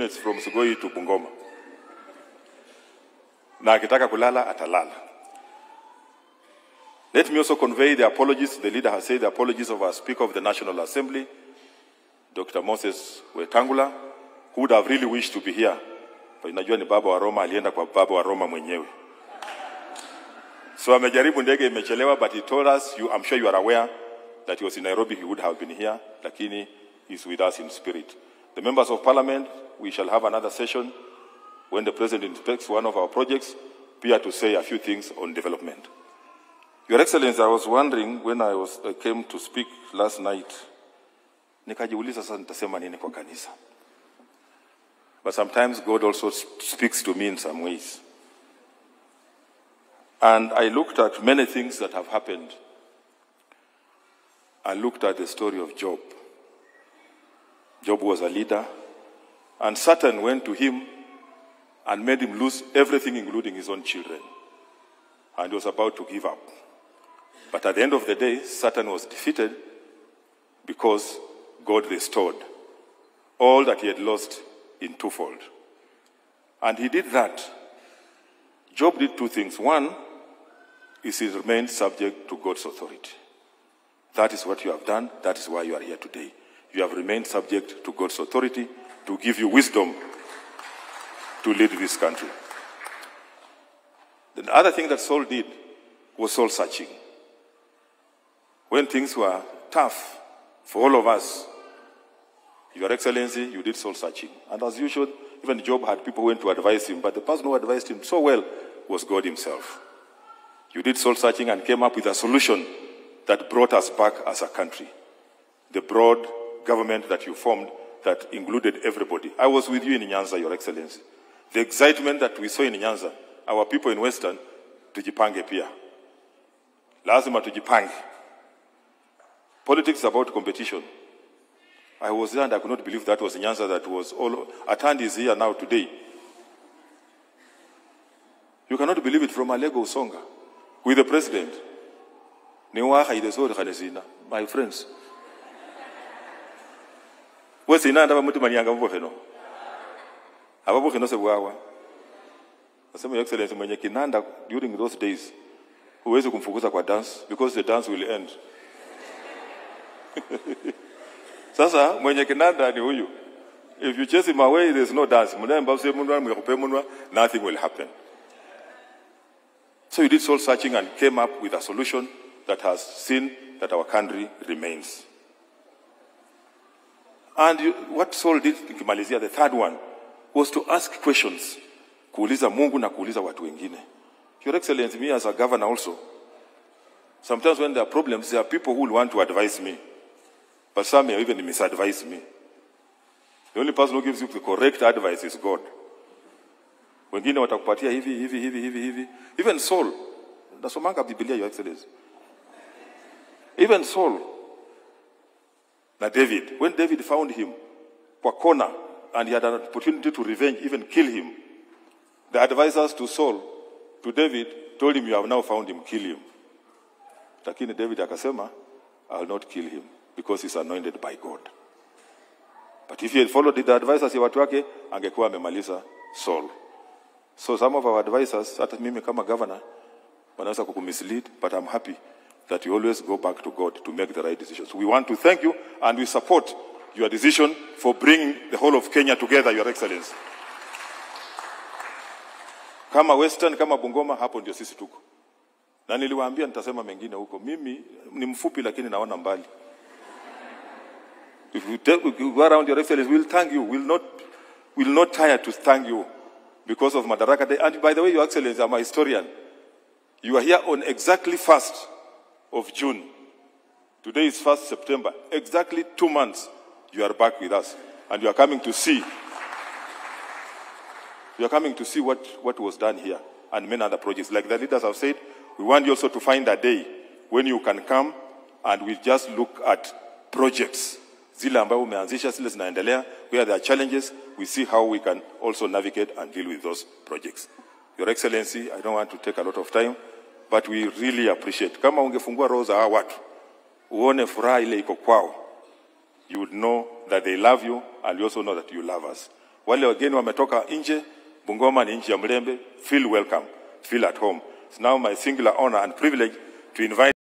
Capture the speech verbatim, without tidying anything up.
minutes from Sugoi to Bungoma. Na akitaka kulala, atalala. Let me also convey the apologies. The leader has said the apologies of our Speaker of the National Assembly, Doctor Moses Wetangula, who would have really wished to be here. But najua ni baba wa Roma, alienda kwa baba wa Roma mwenyewe. So amejaribu ndege imechelewa, but he told us, you, I'm sure you are aware, that he was in Nairobi, he would have been here, lakini he's with us in spirit. The members of parliament, we shall have another session when the president inspects one of our projects, here to say a few things on development. Your Excellency, I was wondering when I was I came to speak last night, nikajiuliza sasa nitasema nini kwa kanisa. But sometimes God also speaks to me in some ways. And I looked at many things that have happened. I looked at the story of Job. Job was a leader, and Satan went to him and made him lose everything, including his own children. And he was about to give up. But at the end of the day, Satan was defeated because God restored all that he had lost in twofold. And he did that. Job did two things. One is he remained subject to God's authority. That is what you have done. That is why you are here today. You have remained subject to God's authority to give you wisdom to lead this country. The other thing that Saul did was soul searching. When things were tough for all of us, Your Excellency, you did soul searching. And as usual, even Job had people who went to advise him, but the person who advised him so well was God himself. You did soul searching and came up with a solution that brought us back as a country. The broad government that you formed that included everybody. I was with you in Nyanza, Your Excellency. The excitement that we saw in Nyanza, our people in Western, tujipange pia. Lazima tujipange. Politics is about competition. I was there and I could not believe that was Nyanza that was all. Atandi is here now today. You cannot believe it from Alego Usonga with the president. My friends. What's in another Mutimanianga Vofeno? Ababofeno Sewawa. Some Excellency when Kinanda during those days, who is kumfukuza kwa dance because the dance will end. Sasa mwenye kinanda ni huyu. If you chase him away, there's no dance. Nothing will happen. So you did soul searching and came up with a solution that has seen that our country remains. And you, what Saul did in Malaysia, the third one, was to ask questions. Kuuliza Mungu na kuuliza watu wengine. Your Excellency, me as a governor also, sometimes when there are problems, there are people who will want to advise me. But some may even misadvise me. The only person who gives you the correct advice is God. Wengine watakupatia hivi, hivi, hivi, hivi, hivi. Even Saul, nasomanga Biblia, Your Excellency. Even Saul, na David, when David found him, kwa kona, and he had an opportunity to revenge, even kill him, the advisors to Saul, to David, told him, you have now found him, kill him. Lakini David akasema, I will not kill him, because he's anointed by God. But if he had followed the advisors ya watu wake, angekuwa amemaliza Saul. So some of our advisors, hata mimi kama governor, wanaweza kukumislead, but I'm happy that you always go back to God to make the right decisions. We want to thank you and we support your decision for bringing the whole of Kenya together, Your Excellency. Kama Western, kama Bungoma, hapo ndio sisi tuko. Na niliwaambia nitasema mengine huko. Mimi ni mfupi lakini naona mbali. If you, take, if you go around, Your Excellency, we'll thank you. We'll not, we'll not tire to thank you because of Madaraka Day. And by the way, Your Excellency, I'm a historian. You are here on exactly first of June. Today is first September. Exactly two months, you are back with us. And you are coming to see. You are coming to see what, what was done here and many other projects. Like the leaders have said, we want you also to find a day when you can come and we just look at projects. Zile ambayo umeanzisha, zile zinaendelea, where there are challenges, we see how we can also navigate and deal with those projects. Your Excellency, I don't want to take a lot of time, but we really appreciate. Kama ungefungua roho za hawa watu, uone furaha ile iko kwao, you would know that they love you and you also know that you love us. Wale wageni wametoka nje, Bungoma ni nchi ya mlembe, feel welcome, feel at home. It's now my singular honor and privilege to invite